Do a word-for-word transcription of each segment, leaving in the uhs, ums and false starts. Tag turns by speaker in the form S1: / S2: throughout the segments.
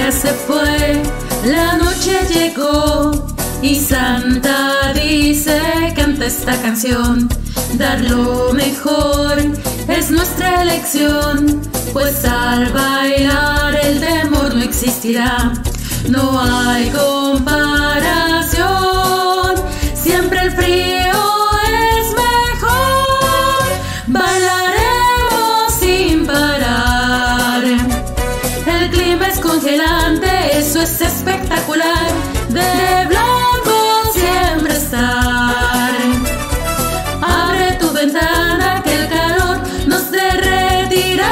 S1: día se fue, la noche llegó y Santa dice, canta esta canción. Dar lo mejor es nuestra elección, pues al bailar el temor no existirá. No hay comparación, siempre el frío es mejor. Bailaremos sin parar. El clima es congelante, eso es espectacular. De blanco siempre estar. Abre tu ventana que el calor nos derretirá.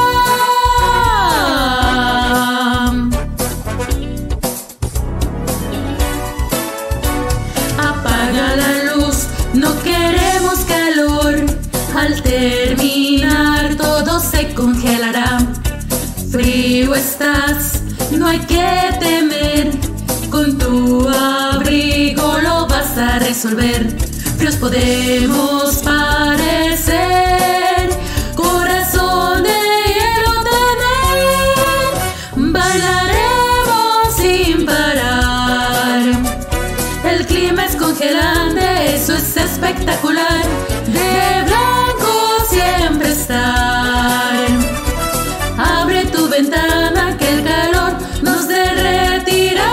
S1: Apaga la luz, no queremos calor. Al terminar todo se congelará. Frío estás, no hay que temer. Con tu abrigo lo vas a resolver. Fríos podemos parecer, corazón de hielo tener. Bailaremos sin parar. El clima es congelante, eso es espectacular. De blanco siempre estar. Abre tu ventana que el calor nos derretirá.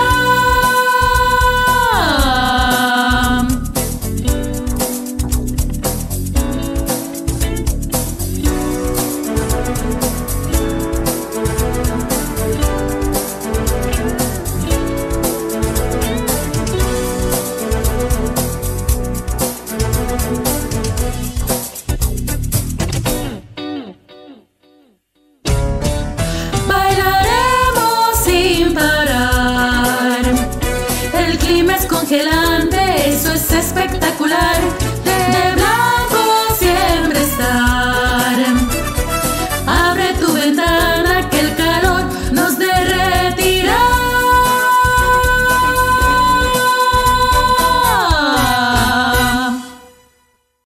S1: Congelante, eso es espectacular.